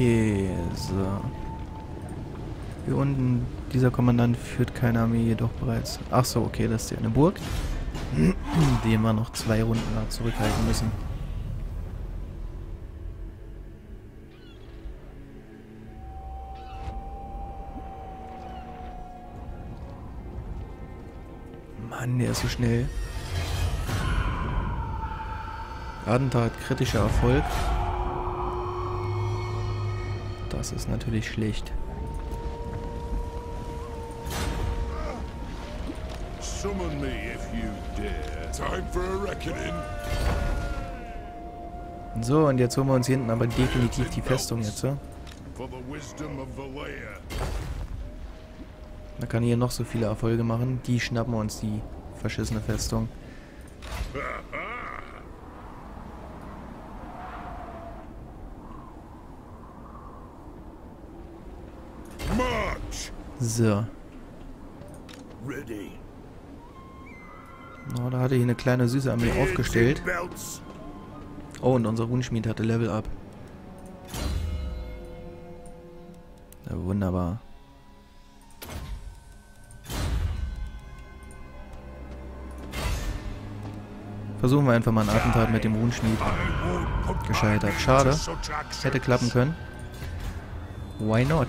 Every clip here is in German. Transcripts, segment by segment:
Okay, so. Hier unten, dieser Kommandant führt keine Armee, jedoch bereits. Ach so, okay, das ist ja eine Burg, den wir noch 2 Runden lang zurückhalten müssen. Mann, der ist so schnell. Attentat, kritischer Erfolg. Das ist natürlich schlecht. Summon me if you dare. Time for a reckoning. So, und jetzt holen wir uns hier hinten aber definitiv die Festung jetzt, so. For the wisdom of the layer. Da kann hier noch so viele Erfolge machen. Die schnappen wir uns, die verschissene Festung. March. So. Ready. Oh, da hatte hier eine kleine süße Armee aufgestellt. Oh, und unser Runenschmied hatte Level Up. Ja, wunderbar. Versuchen wir einfach mal ein Attentat mit dem Runenschmied. Gescheitert. Schade. Hätte klappen können. Why not?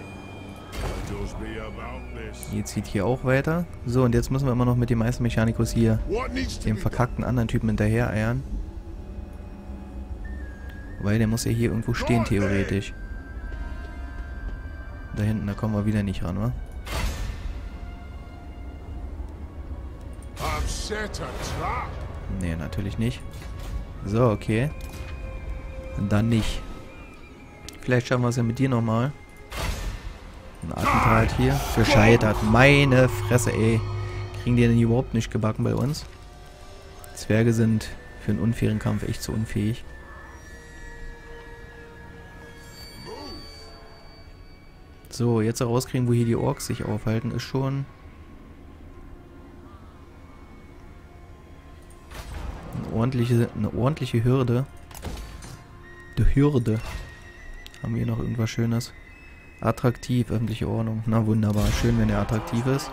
Ihr zieht hier auch weiter. So, und jetzt müssen wir immer noch mit dem Meistermechanikus hier dem verkackten anderen Typen hinterher eiern. Weil der muss ja hier irgendwo stehen, theoretisch. Da hinten, da kommen wir wieder nicht ran, wa? Nee, natürlich nicht. So, okay. Und dann nicht. Vielleicht schaffen wir es ja mit dir nochmal. Ein Attentat hier. Gescheitert. Meine Fresse, ey. Kriegen die denn überhaupt nicht gebacken bei uns? Zwerge sind für einen unfairen Kampf echt zu unfähig. So, jetzt herauskriegen, wo hier die Orks sich aufhalten, ist schon eine ordentliche Hürde. Die Hürde. Haben wir hier noch irgendwas Schönes? Attraktiv, öffentliche Ordnung. Na wunderbar, schön, wenn er attraktiv ist.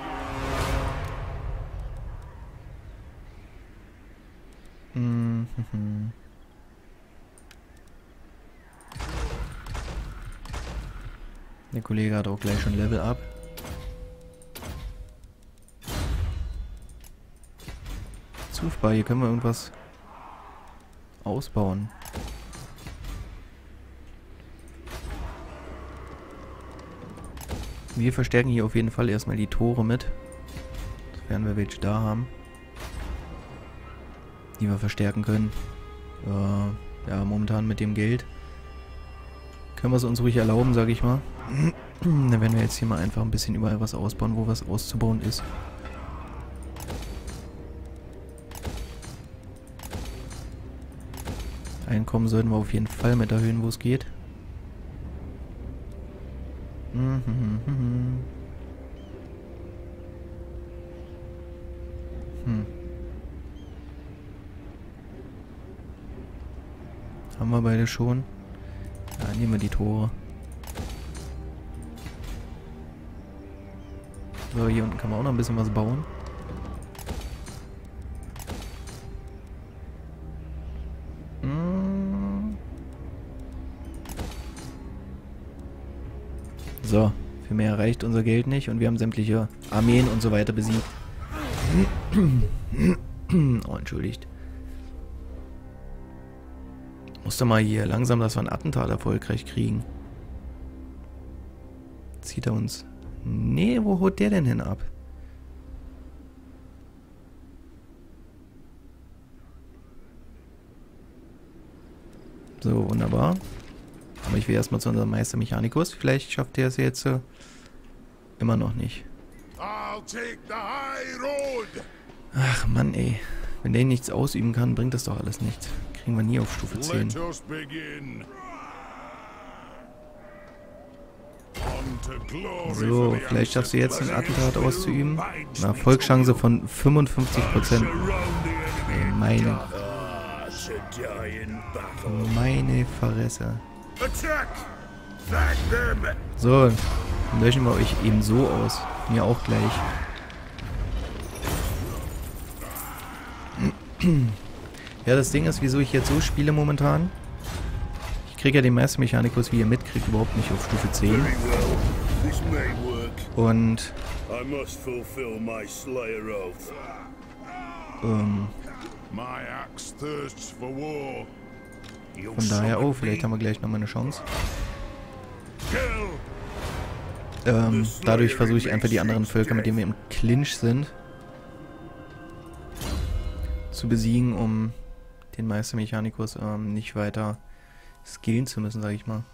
Der Kollege hat auch gleich schon Level Up. Zufbar, hier können wir irgendwas ausbauen. Wir verstärken hier auf jeden Fall erstmal die Tore mit. Sofern wir welche da haben. Die wir verstärken können. Ja, momentan mit dem Geld. Können wir es uns ruhig erlauben, sage ich mal. Dann werden wir jetzt hier mal einfach ein bisschen überall was ausbauen, wo was auszubauen ist. Einkommen sollten wir auf jeden Fall mit erhöhen, wo es geht. Haben wir beide schon. Ja, nehmen wir die Tore. So, hier unten kann man auch noch ein bisschen was bauen. So, für mehr reicht unser Geld nicht und wir haben sämtliche Armeen und so weiter besiegt. Oh, entschuldigt. Muss doch mal hier langsam, dass wir ein Attentat erfolgreich kriegen. Zieht er uns... Nee, wo holt der denn hin ab? So, wunderbar. Aber ich will erstmal zu unserem Meister Mechanicus. Vielleicht schafft er es jetzt immer noch nicht. Ach Mann, ey. Wenn der nichts ausüben kann, bringt das doch alles nichts. Kriegen wir nie auf Stufe 10. So, vielleicht schaffst du jetzt ein Attentat auszuüben. Eine Erfolgschance von 55%. Ey, meine Fresse. So, dann löschen wir euch eben so aus. Mir auch gleich. Ja, das Ding ist, wieso ich jetzt so spiele momentan. Ich kriege ja den Meistermechanikus, wie ihr mitkriegt, überhaupt nicht auf Stufe 10. Und von daher, oh, vielleicht haben wir gleich nochmal eine Chance. Dadurch versuche ich einfach die anderen Völker, mit denen wir im Clinch sind, zu besiegen, um den Meistermechanikus nicht weiter skillen zu müssen, sage ich mal.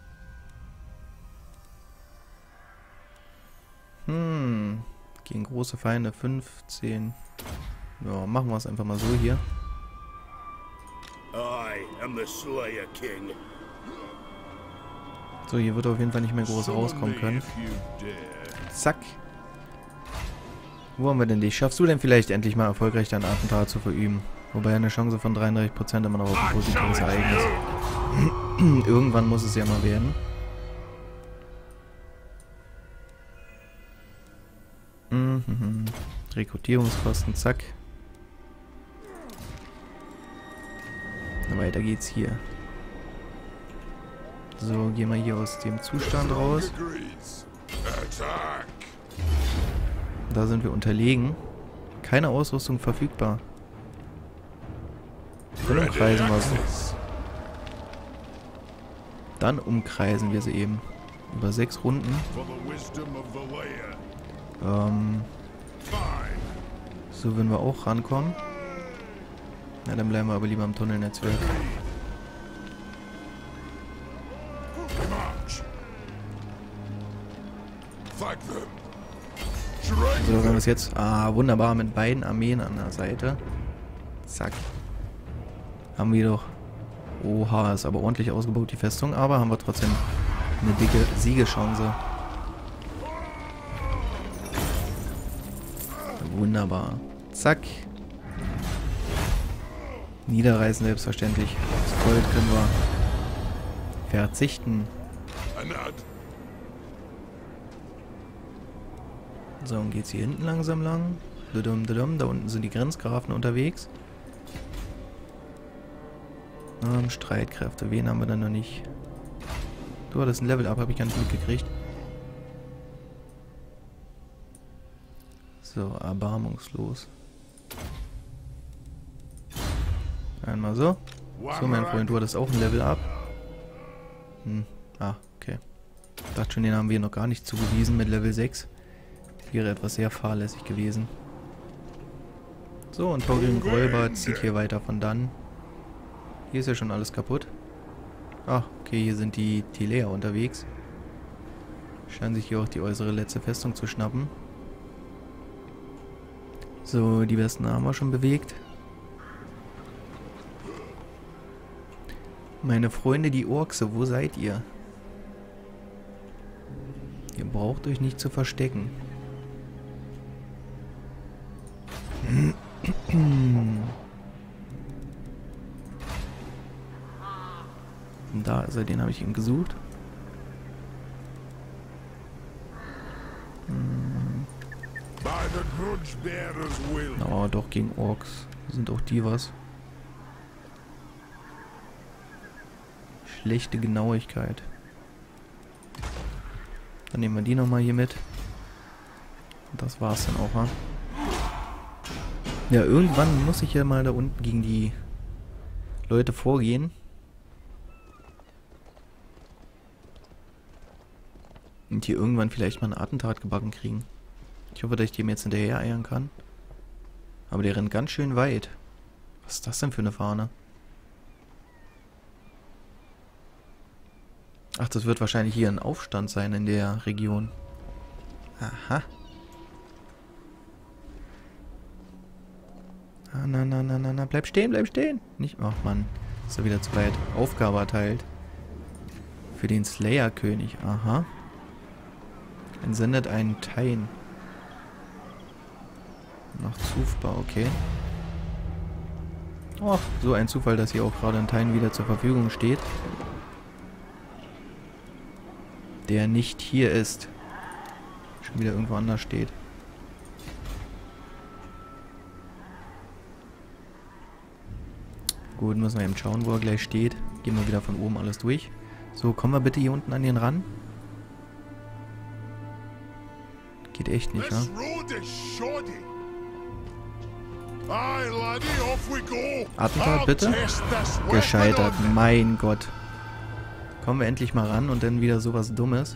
Gegen große Feinde 15. Ja, machen wir es einfach mal so hier. So, hier wird auf jeden Fall nicht mehr groß rauskommen können. Zack. Wo haben wir denn dich? Schaffst du denn vielleicht endlich mal erfolgreich dein Attentat zu verüben? Wobei eine Chance von 33% immer noch auf ein positives Ereignis. Irgendwann muss es ja mal werden. Rekrutierungskosten, zack. Weiter geht's hier. So, gehen wir hier aus dem Zustand raus. Da sind wir unterlegen. Keine Ausrüstung verfügbar. Dann umkreisen wir sie. Dann umkreisen wir sie eben. Über 6 Runden. So würden wir auch rankommen. Na, dann bleiben wir aber lieber im Tunnelnetzwerk. So, wenn wir es jetzt... Ah, wunderbar, mit beiden Armeen an der Seite. Zack. Haben wir doch... Oha, ist aber ordentlich ausgebaut, die Festung. Aber haben wir trotzdem eine dicke Siegeschance. Wunderbar. Zack. Niederreißen selbstverständlich. Das Gold können wir verzichten. So, und geht's hier hinten langsam lang. Da unten sind die Grenzgrafen unterwegs. Streitkräfte. Wen haben wir denn noch nicht? Du hattest ein Level-Up, habe ich gar nicht mitgekriegt. So, erbarmungslos. Einmal so. So, mein Freund, du hattest auch ein Level-Up. Ah, okay. Ich dachte schon, den haben wir noch gar nicht zugewiesen mit Level 6. Wäre etwas sehr fahrlässig gewesen. So, und Torgrim Räuber zieht hier weiter von dann. Hier ist ja schon alles kaputt. Ah, okay, hier sind die Telea unterwegs. Scheinen sich hier auch die äußere letzte Festung zu schnappen. So, die Westen haben wir schon bewegt. Meine Freunde, die Orkse, wo seid ihr? Ihr braucht euch nicht zu verstecken. Da ist er, den habe ich eben gesucht. Oh, doch, gegen Orks sind auch die was. Schlechte Genauigkeit. Dann nehmen wir die nochmal hier mit. Und das war's dann auch, ha? Ja, irgendwann muss ich ja mal da unten gegen die Leute vorgehen. Und hier irgendwann vielleicht mal ein Attentat gebacken kriegen. Ich hoffe, dass ich dem jetzt hinterher eiern kann. Aber der rennt ganz schön weit. Was ist das denn für eine Fahne? Ach, das wird wahrscheinlich hier ein Aufstand sein in der Region. Aha. Ah, na, bleib stehen, bleib stehen. Nicht, ach Mann, ist er wieder zu weit. Aufgabe erteilt. Für den Slayer-König, aha. Entsendet einen Tain. Nach Zufbar, okay. Oh, so ein Zufall, dass hier auch gerade ein Tain wieder zur Verfügung steht. der nicht hier ist. Schon wieder irgendwo anders steht. Gut, müssen wir eben schauen, wo er gleich steht. Gehen wir wieder von oben alles durch. So, kommen wir bitte hier unten an den ran. Geht echt nicht, This ja? road is shoddy. Aye, laddie, off we go. Attentat I'll bitte? test this weapon Gescheitert, on mein Gott. Kommen wir endlich mal ran und dann wieder sowas Dummes.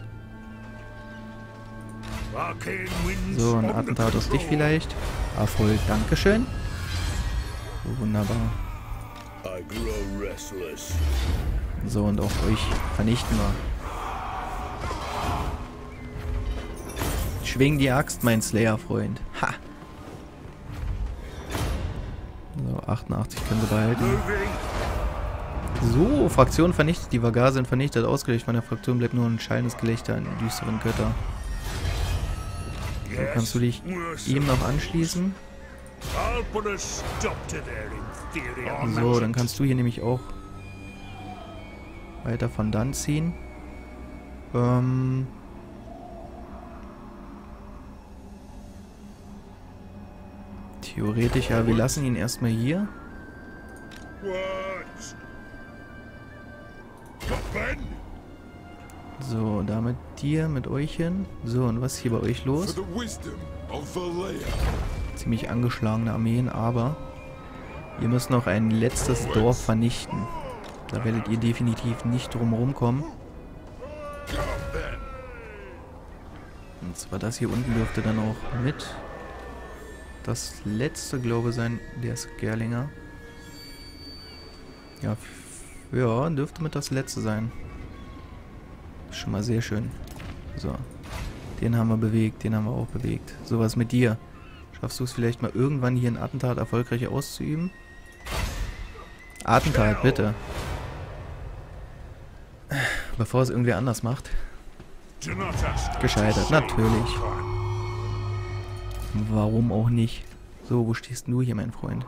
Arcane winds So, ein under Attentat auf dich control. vielleicht. Erfolg, dankeschön. So, wunderbar. I grow restless. So, und auch euch vernichten wir. Schwing die Axt, mein Slayer-Freund. Ha! So, 88 können sie behalten. Moving. So, Fraktion vernichtet. Die Vagar sind vernichtet. Ausgelöscht von der Fraktion bleibt nur ein schallendes Gelächter an die düsteren Götter. So, kannst du dich ihm noch anschließen? I'll put a stop to their inferior So, dann kannst du hier nämlich auch weiter von dann ziehen. Theoretisch, ja, wir lassen ihn erstmal hier. What? Ben, So, da mit dir, mit euch hin. So, und was ist hier bei euch for los? the wisdom of Valea. Ziemlich angeschlagene Armeen, aber ihr müsst noch ein letztes Dorf vernichten. Da werdet ihr definitiv nicht drum rumkommen. Come then. Und zwar das hier unten dürfte dann auch mit das letzte, glaube ich, sein, der Skerlinger. Ja, ja, dürfte mit das letzte sein. Ist schon mal sehr schön. So. Den haben wir bewegt, den haben wir auch bewegt. So, was mit dir? Schaffst du es vielleicht mal irgendwann hier ein Attentat erfolgreich auszuüben? Attentat, bitte. Bevor es irgendwer anders macht. Do not ask. Gescheitert, natürlich. Warum auch nicht? So, wo stehst du hier, mein Freund?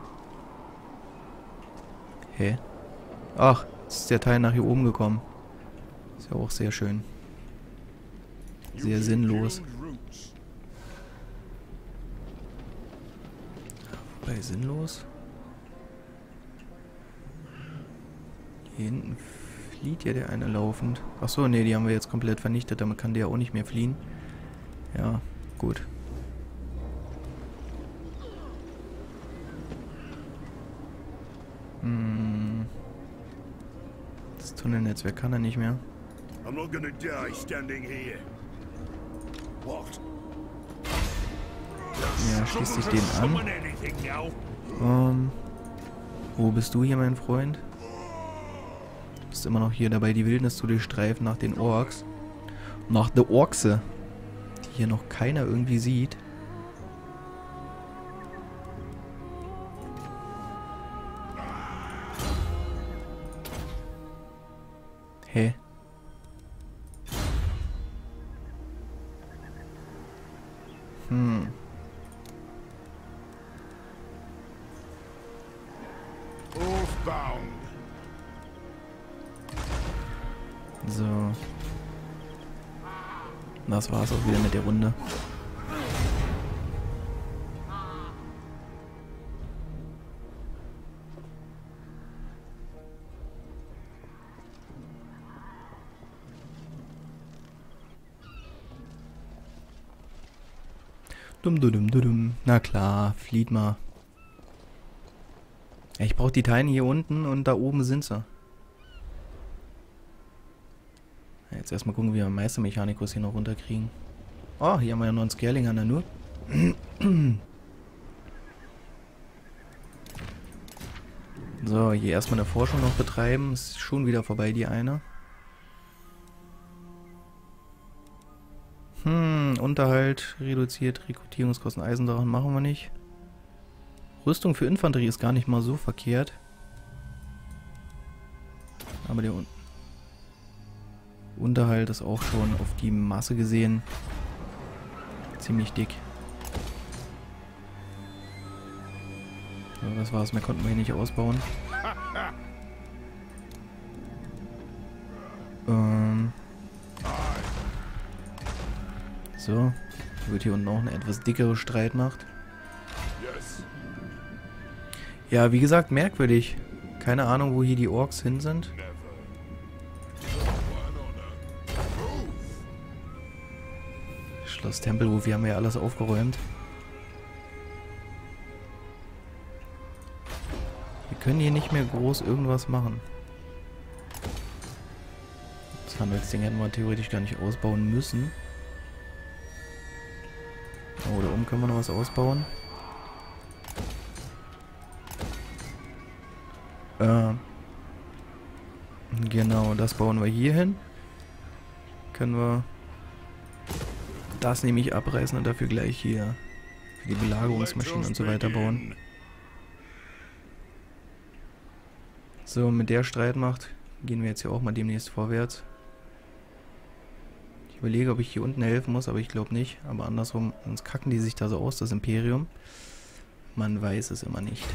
Hä? Ach, jetzt ist der Teil nach hier oben gekommen. Ist ja auch sehr schön. Sehr sinnlos. Wobei, sinnlos? Hier hinten flieht ja der eine laufend. Achso, nee, die haben wir jetzt komplett vernichtet. Damit kann der auch nicht mehr fliehen. Ja, gut. Das Tunnelnetzwerk kann er nicht mehr. I'm not gonna die standing here. What? Ja, schließt sich den an. Summon anything now? Wo bist du hier, mein Freund? Du bist immer noch hier dabei, die Wildnis zu durchstreifen nach den Orks. Nach der Orkse, die hier noch keiner irgendwie sieht. Hä? Oathbound. So. Das war's auch wieder mit der Runde. Na klar, flieht mal. Ich brauche die Teile hier unten und da oben sind sie. Jetzt erstmal gucken, wie wir Meistermechanikus hier noch runterkriegen. Oh, hier haben wir ja noch einen Skerlinger, na nur. So, hier erstmal eine Forschung noch betreiben. Ist schon wieder vorbei, die eine. Unterhalt reduziert, Rekrutierungskosten, Eisendrachen machen wir nicht. Rüstung für Infanterie ist gar nicht mal so verkehrt. Aber der Unterhalt ist auch schon auf die Masse gesehen ziemlich dick. So, das war's, mehr konnten wir hier nicht ausbauen. So. Wird hier unten auch eine etwas dickere Streitmacht. Yes. Ja, wie gesagt, merkwürdig. Keine Ahnung, wo hier die Orks hin sind. Never. One honor. Move. Schloss Tempelhof, wir haben ja alles aufgeräumt. Wir können hier nicht mehr groß irgendwas machen. Das Handelsding hätten wir theoretisch gar nicht ausbauen müssen. Oh, da oben können wir noch was ausbauen. Genau, das bauen wir hier hin. Können wir das nämlich abreißen und dafür gleich hier für die Belagerungsmaschinen und so weiter bauen. So, mit der Streitmacht gehen wir jetzt hier auch mal demnächst vorwärts. Ich überlege, ob ich hier unten helfen muss, aber ich glaube nicht. Aber andersrum, sonst kacken die sich da so aus, das Imperium. Man weiß es immer nicht.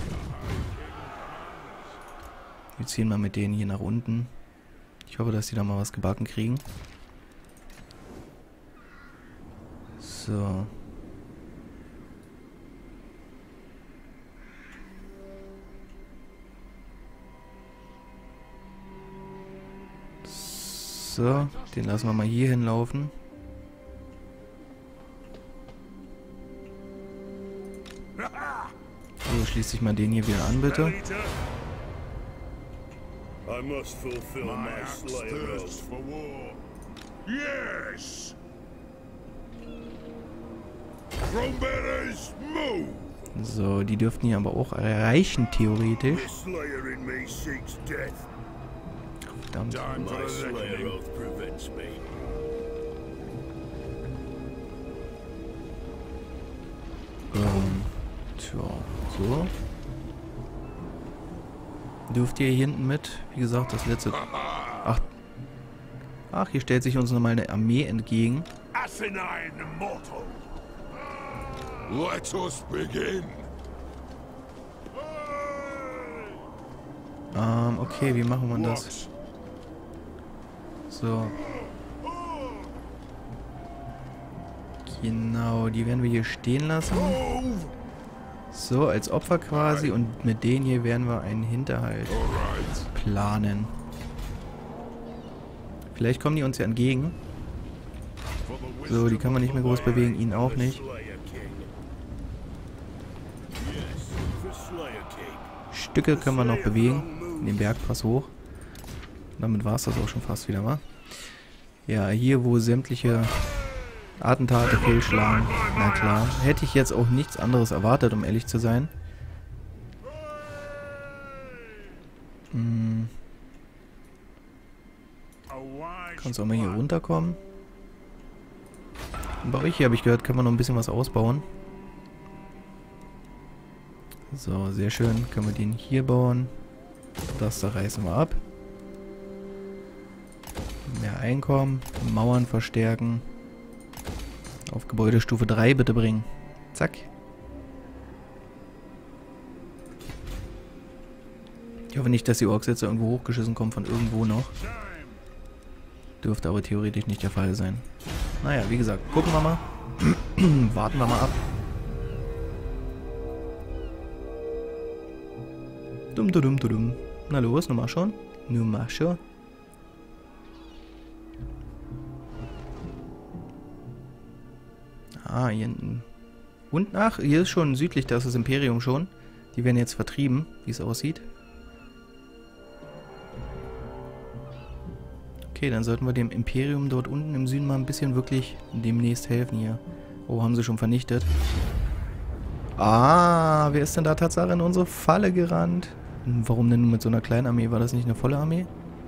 Wir ziehen mal mit denen hier nach unten. Ich hoffe, dass die da mal was gebacken kriegen. So. So, den lassen wir mal hier hinlaufen. So, schließ dich mal den hier wieder an, bitte. I must fulfill My my axe slayer thirsts oath. for war. Yes. Thronebearers, move. So, die dürften hier aber auch erreichen, theoretisch. The slayer in me seeks death. Verdammt. Time for My a slayer reckoning. oath prevents me. Tja, so. Dürft ihr hier hinten mit? Wie gesagt, das letzte... Ach, hier stellt sich uns nochmal eine Armee entgegen. Asinine mortal. Let us begin. Okay, wie machen wir das? What? So. Genau, die werden wir hier stehen lassen. Move. So, als Opfer quasi. Und mit denen hier werden wir einen Hinterhalt Alright. planen. Vielleicht kommen die uns ja entgegen. For the So, die wisdom kann man nicht mehr groß bewegen, ihn auch The nicht. Slayer King. Yes, the Slayer King. Stücke können wir noch bewegen. Den Bergpass hoch. Damit war es das auch schon fast wieder, wa? Ja, hier wo sämtliche Attentate fehlschlagen. Na klar. Hätte ich jetzt auch nichts anderes erwartet, um ehrlich zu sein. Kannst du auch mal hier runterkommen. Und bei euch hier, habe ich gehört, kann man noch ein bisschen was ausbauen. So, sehr schön. Können wir den hier bauen. Das da reißen wir ab. Mehr Einkommen. Mauern verstärken. Auf Gebäudestufe 3 bitte bringen. Zack. Ich hoffe nicht, dass die Orks jetzt irgendwo hochgeschissen kommen von irgendwo noch. Dürfte aber theoretisch nicht der Fall sein. Naja, wie gesagt, gucken wir mal. Warten wir mal ab. Dumm. Na los, nun mach schon. Nun mach schon. Ah, hier hinten. Und ach, hier ist schon südlich, da ist das Imperium schon. Die werden jetzt vertrieben, wie es aussieht. Okay, dann sollten wir dem Imperium dort unten im Süden mal ein bisschen wirklich demnächst helfen hier. Oh, haben sie schon vernichtet. Ah, wer ist denn da tatsächlich in unsere Falle gerannt? Warum denn nur mit so einer kleinen Armee? War das nicht eine volle Armee?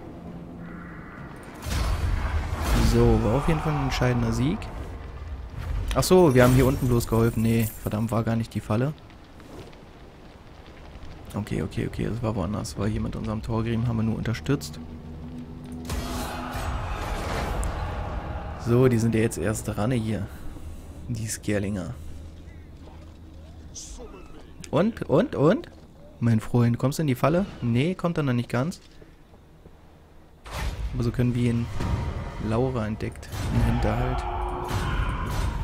So, war auf jeden Fall ein entscheidender Sieg. Ach so, wir haben hier unten bloß geholfen. Nee, verdammt, war gar nicht die Falle. Okay, das war woanders. War hier mit unserem Torgrim, haben wir nur unterstützt. So, die sind ja jetzt erst dran hier. Die Skerlinger. Und? Mein Freund, kommst du in die Falle? Nee, kommt er noch nicht ganz. Aber so können wir ihn. Laura entdeckt. Im Hinterhalt.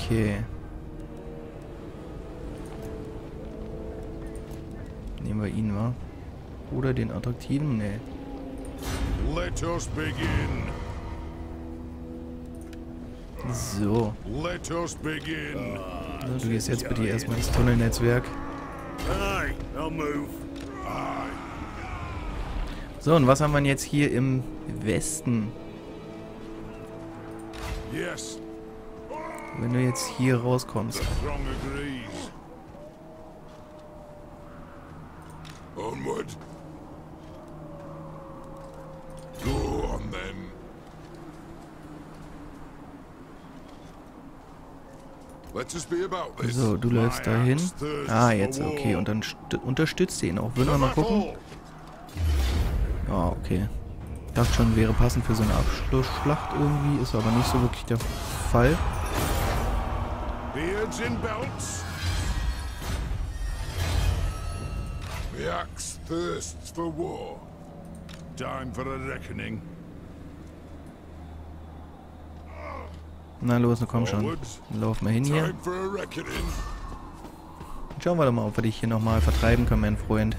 Okay. Nehmen wir ihn, wa? Oder den attraktiven? Nee. Let us begin. So. Let us begin. So, du gehst jetzt bitte erstmal ins Tunnelnetzwerk. Aye, I'll move. So, und was haben wir jetzt hier im Westen? Yes, Wenn du jetzt hier rauskommst. the throng agrees. Onward. Go on then. Let us be about this. So, du läufst dahin. Ah, jetzt, okay. Und dann unterstützt ihr ihn auch. Würden wir mal gucken? Ja, okay. Ich dachte schon, wäre passend für so eine Abschlussschlacht irgendwie. Ist aber nicht so wirklich der Fall. Beards in belts. The axe thirsts for war. Time for a reckoning. Na los, na komm schon. Dann laufen wir hin hier. Time for a reckoning. Schauen wir doch mal, ob wir dich hier nochmal vertreiben können, mein Freund.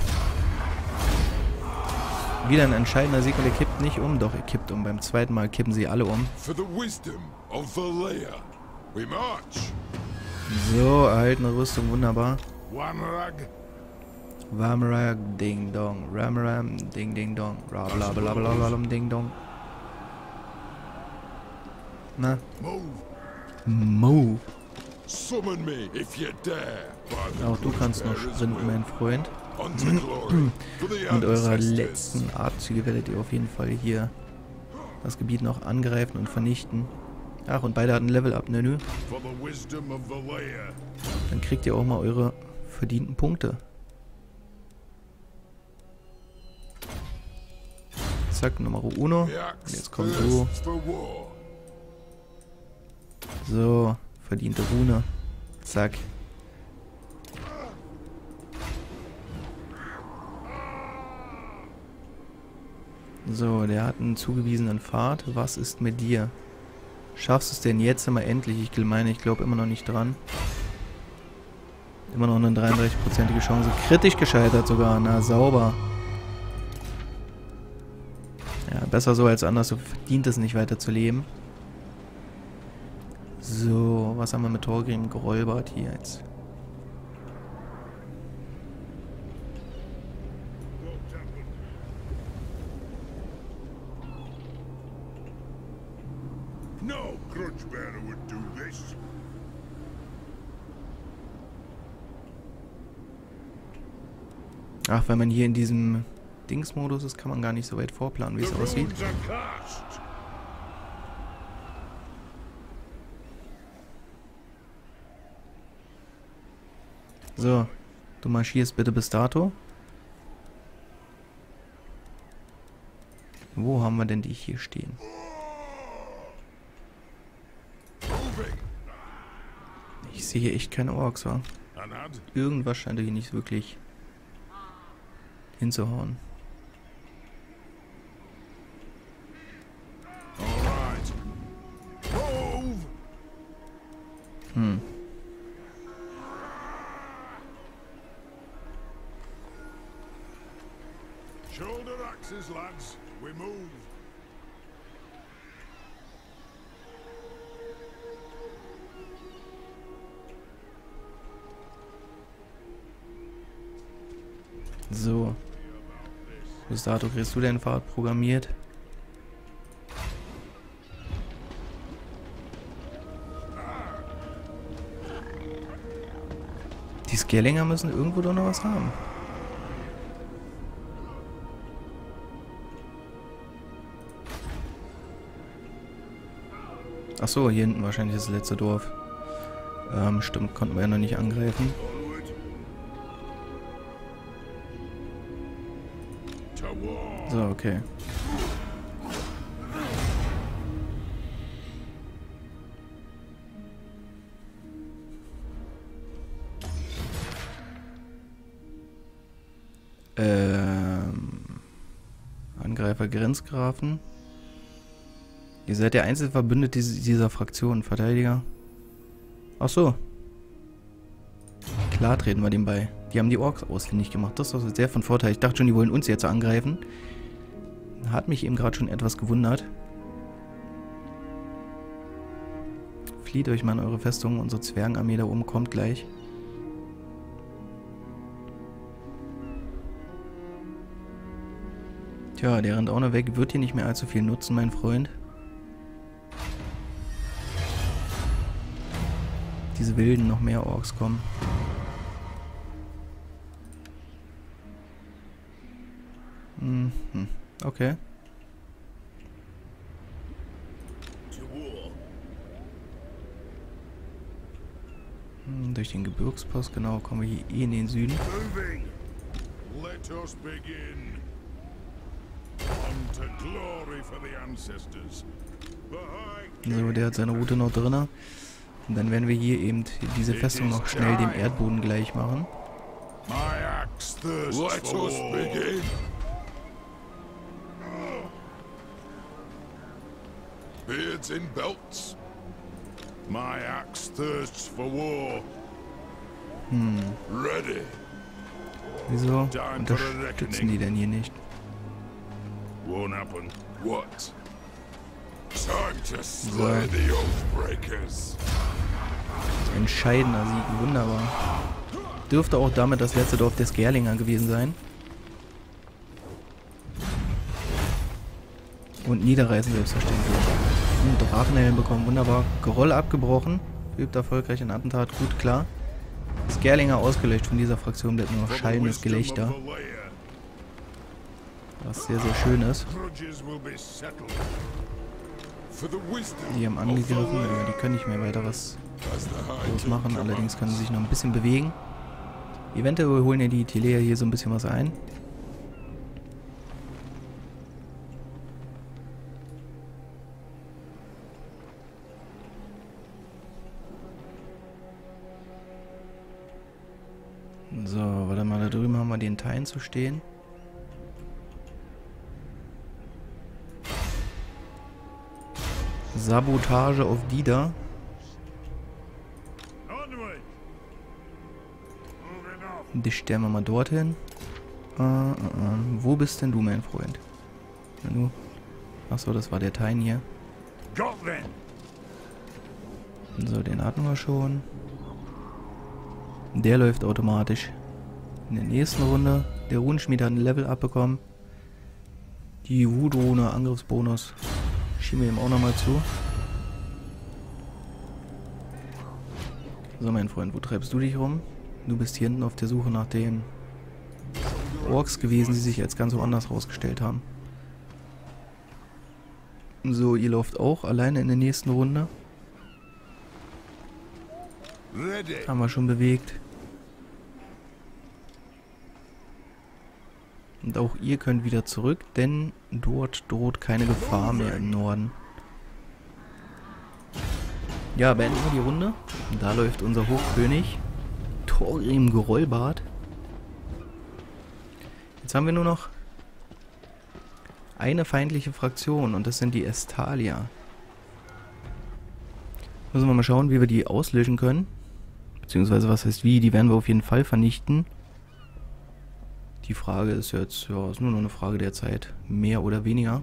Wieder ein entscheidender Sieg und er kippt nicht um. Doch, er kippt um. Beim zweiten Mal kippen sie alle um. For the wisdom of Valea, we march. So, erhaltene Rüstung, wunderbar. Wanrag, Wamrag, Ding Dong. Ramram, Ding Ding Dong. Rablablablablablam, Ding Dong. Na? move. Move. Summon me if you dare. by the Auch du kannst noch Crusader's sprinten, will. mein Freund. Unto glory for the Mit eurer ancestors. letzten Atemzüge werdet ihr auf jeden Fall hier das Gebiet noch angreifen und vernichten. Ach, und beide hatten Level Up, nö. For the wisdom of Valea. Dann kriegt ihr auch mal eure verdienten Punkte. Zack, Nummer uno. The Und axe jetzt kommt du. thirsts for war. So, verdiente Rune. Zack. So, der hat einen zugewiesenen Pfad. Was ist mit dir? Schaffst du es denn jetzt immer endlich? Ich glaube immer noch nicht dran. Immer noch eine 33%ige Chance. Kritisch gescheitert sogar. Na, sauber. Ja, besser so als anders. Du verdient es nicht weiter zu leben. So, was haben wir mit Thorgrim Grollbart hier jetzt? No grudge bearer would do this. Ach, wenn man hier in diesem Dingsmodus ist, kann man gar nicht so weit vorplanen, wie es The aussieht. runes are cast. So, du marschierst bitte bis dato. Wo haben wir denn die hier stehen? Moving. Ich sehe hier echt keine Orks, wa? Anad. Irgendwas scheint hier nicht wirklich hinzuhauen. All right. Move. Hm. Shoulder axes, lads. We move. So. Bis dato kriegst du dein Pfad programmiert. Die Skellinger müssen irgendwo doch noch was haben. Ach so, hier hinten wahrscheinlich das letzte Dorf. Stimmt, konnten wir ja noch nicht angreifen. Onward. To war. So, okay. Angreifer Grenzgrafen. Ihr seid der einzige Verbündete dieser Fraktion, Verteidiger. Ach so. Klar treten wir dem bei. Die haben die Orks ausfindig gemacht. Das ist also sehr von Vorteil. Ich dachte schon, die wollen uns jetzt angreifen. Hat mich eben gerade schon etwas gewundert. Flieht euch mal in eure Festung. Unsere Zwergenarmee da oben kommt gleich. Tja, der rennt auch noch weg. Wird hier nicht mehr allzu viel nutzen, mein Freund. Diese wilden noch mehr Orks kommen. Mhm. Okay. Durch den Gebirgspass, genau, kommen wir hier in den Süden. Let us begin. On to glory for the ancestors. So, der hat seine Route noch drin. Und dann werden wir hier eben diese Festung noch schnell dem Erdboden gleich machen. My axe thirsts Let us begin. Beards in belts. My axe thirsts for war. Ready. Wieso unterstützen die denn hier nicht? Won't happen. What? Time to slay the Oathbreakers. Entscheidender Sieg, wunderbar. Dürfte auch damit das letzte Dorf der Skerlinger gewesen sein. Und niederreißen selbstverständlich. Und Drachenhelm bekommen, wunderbar. Groll abgebrochen. Übt erfolgreich ein Attentat, gut, klar. Skerlinger ausgelöscht, von dieser Fraktion bleibt nur noch schallendes Gelächter. Was sehr, sehr schön ist. Die haben angegriffen, die können nicht mehr weiter was groß machen. Allerdings können sie sich noch ein bisschen bewegen. Eventuell holen ja die Telea hier so ein bisschen was ein. So, warte mal, da drüben haben wir den Teil zu stehen. Sabotage auf die da. Die stellen wir mal dorthin. Wo bist denn du, mein Freund? Achso, das war der Teil hier. So, den hatten wir schon. Der läuft automatisch in der nächsten Runde. Der Runenschmied hat ein Level abbekommen. Die Wudrune Angriffsbonus schieben wir ihm auch nochmal zu. So, mein Freund, wo treibst du dich rum? Du bist hier hinten auf der Suche nach den Orks gewesen, die sich jetzt ganz woanders rausgestellt haben. So, ihr lauft auch alleine in der nächsten Runde. Haben wir schon bewegt. Und auch ihr könnt wieder zurück, denn dort droht keine Gefahr mehr im Norden. Ja, beenden wir die Runde. Und da läuft unser Hochkönig. Thorgrim Gerollbart. Jetzt haben wir nur noch eine feindliche Fraktion und das sind die Estalia. Müssen wir mal schauen, wie wir die auslöschen können. Beziehungsweise, was heißt wie, die werden wir auf jeden Fall vernichten. Die Frage ist jetzt, ja, ist nur noch eine Frage der Zeit. Mehr oder weniger.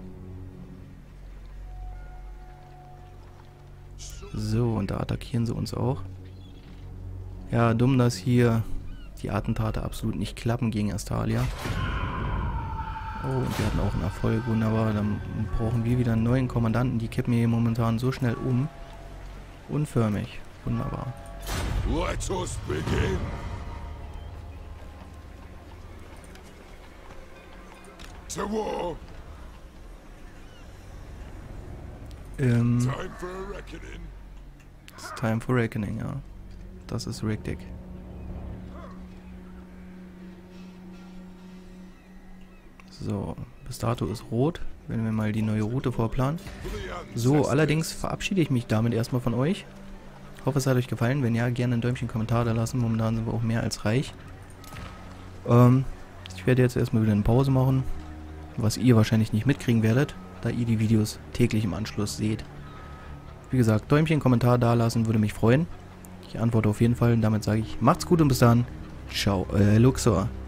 So, und da attackieren sie uns auch. Ja, dumm, dass hier die Attentate absolut nicht klappen gegen Estalia. Oh, und die hatten auch einen Erfolg, wunderbar. Dann brauchen wir wieder einen neuen Kommandanten. Die kippen hier momentan so schnell um. Unförmig, wunderbar. Let us begin. To war. Time for a reckoning. It's time for reckoning, ja. Das ist richtig. So, bis dato ist rot. Wenn wir mal die neue Route vorplanen. So, allerdings verabschiede ich mich damit erstmal von euch. Hoffe, es hat euch gefallen. Wenn ja, gerne ein Däumchen, Kommentar da lassen. Momentan sind wir auch mehr als reich. Ich werde jetzt erstmal wieder eine Pause machen. Was ihr wahrscheinlich nicht mitkriegen werdet, da ihr die Videos täglich im Anschluss seht. Wie gesagt, Däumchen, Kommentar da lassen, würde mich freuen. Ich antworte auf jeden Fall und damit sage ich, macht's gut und bis dann. Ciao, Luxor.